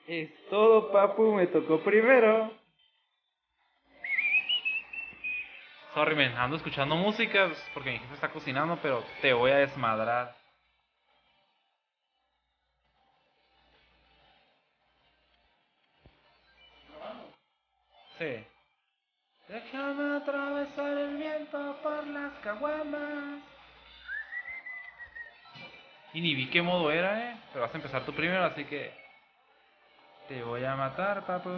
Es todo, papu, me tocó primero. Sorry, man, ando escuchando música porque mi jefe está cocinando, pero te voy a desmadrar. Sí. Déjame atravesar el viento por las caguamas. Y ni vi qué modo era, pero vas a empezar tú primero, así que te voy a matar, papu.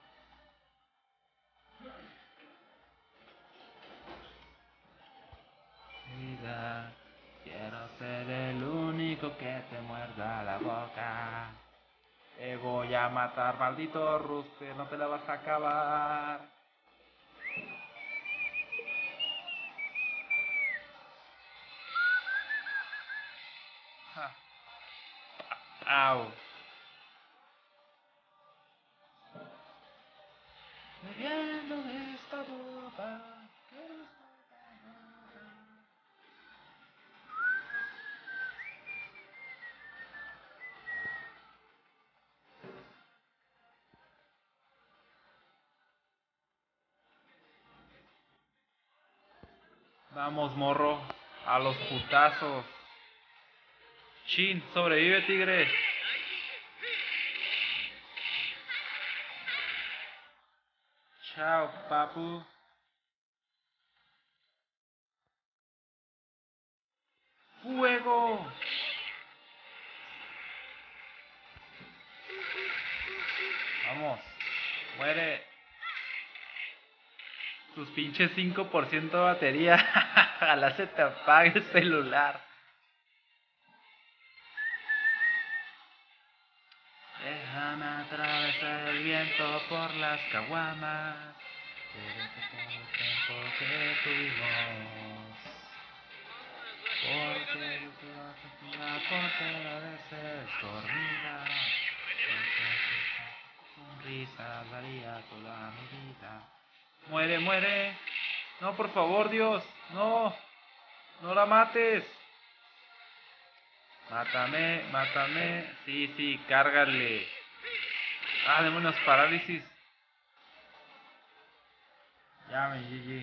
Vida, quiero ser el único que te muerda la boca. Te voy a matar, maldito Rusper, no te la vas a acabar. Ja. Au. Bebiendo de esta boca. Vamos, morro, a los putazos. Chin, sobrevive, tigre. Chao, papu. ¡Fuego! Vamos, muere. Tus pinches 5% de batería. Ojalá se te apague el celular. Déjame atravesar el viento por las caguamas. Desde todo el tiempo que tuvimos. Porque la portera de ser dormida. Sonrisa daría toda mi vida. Muere, muere. No, por favor, Dios. No. No la mates. Mátame, mátame. Sí, sí, cárgale. Ah, demonios, parálisis. Ya, mi GG.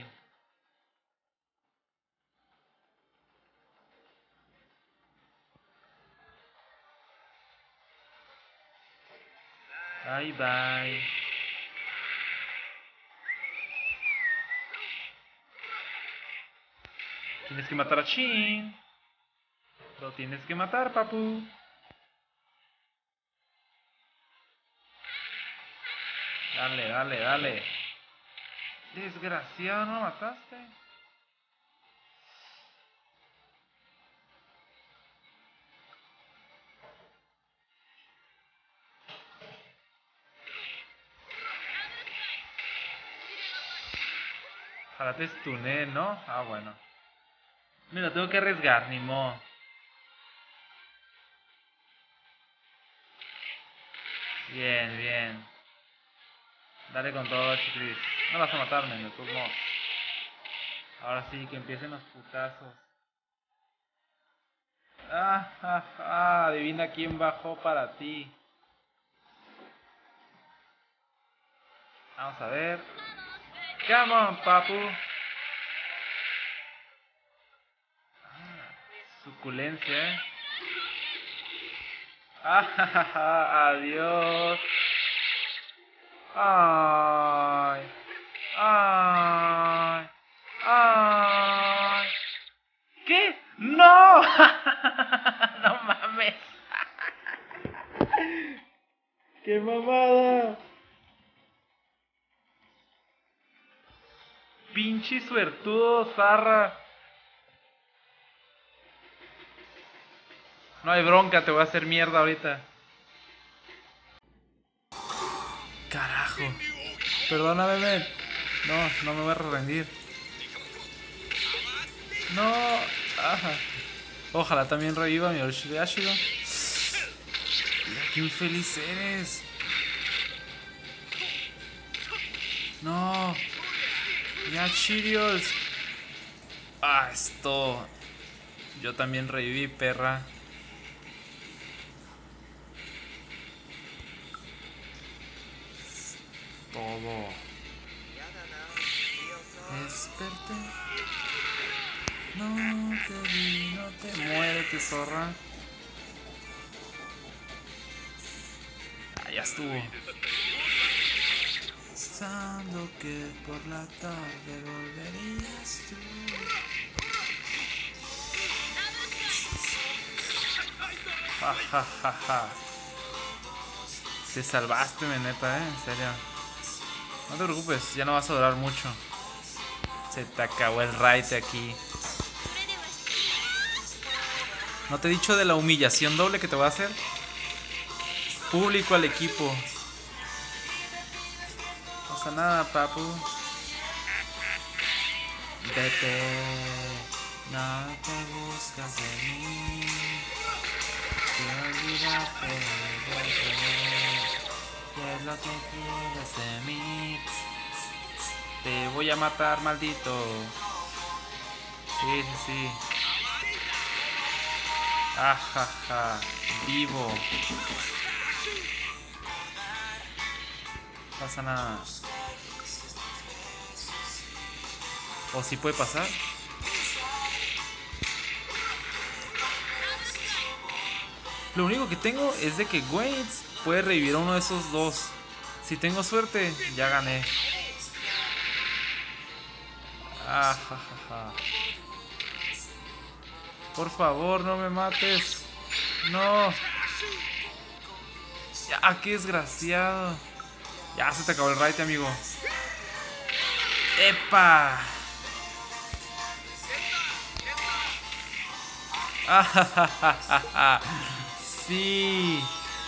Bye, bye. Tienes que matar a Shin. Lo tienes que matar, papu. Dale, dale, dale. Desgraciado, ¿no lo mataste? Ojalá te stuné, ¿no? Ah, bueno. Me lo tengo que arriesgar, ni modo. Bien, bien. Dale con todo, chiclis. No vas a matarme, de todos modos. Ahora sí, que empiecen los putazos. Adivina quién bajó para ti. Vamos a ver. Come on, papu. Suculencia, adiós. Ay, ay, ay. ¿Qué? ¡No! No mames. ¡Qué mamada! Pinche suertudo, zarra. No hay bronca, te voy a hacer mierda ahorita. Carajo. Perdóname, men. No, no me voy a rendir. No. Ajá. Ojalá también reviva mi Orochi de Ashido. Mira qué infeliz eres. No. Ya, Cheerios. Ah, esto. Yo también reviví, perra. todo. Desperté. No te vi, no te muérete, zorra. Ah, ya estuvo. Pensando que por la tarde volverías tú. Ja, ja, ja, ja. Te salvaste, neta, en serio. No te preocupes, ya no vas a durar mucho. Se te acabó el raid aquí. ¿No te he dicho de la humillación doble que te voy a hacer? Público al equipo. No pasa nada, papu. Vete. No te buscas de mí. Te olvidaste de volver. ¿Qué es lo que quieres de mí? Te voy a matar, maldito. Sí, sí, sí. Ajaja. Vivo. No pasa nada. ¿O sí puede pasar? Lo único que tengo es de que Waits puede revivir a uno de esos dos. Si tengo suerte, ya gané. Ajajaja. Por favor, no me mates. No. Ya, qué desgraciado. Ya se te acabó el raid, amigo. ¡Epa! Sí.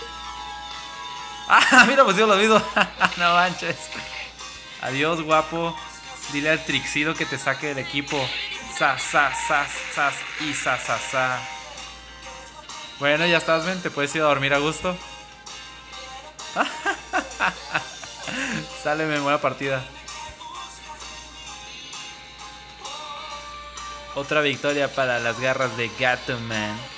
Ah, mira, pues yo lo mismo. No manches. Adiós, guapo. Dile al Trixido que te saque del equipo. Sas, sas, sas, sas y sas, sas, sas. Bueno, ya estás, ven. Te puedes ir a dormir a gusto. Sale, me buena partida. Otra victoria para las garras de Gato Man.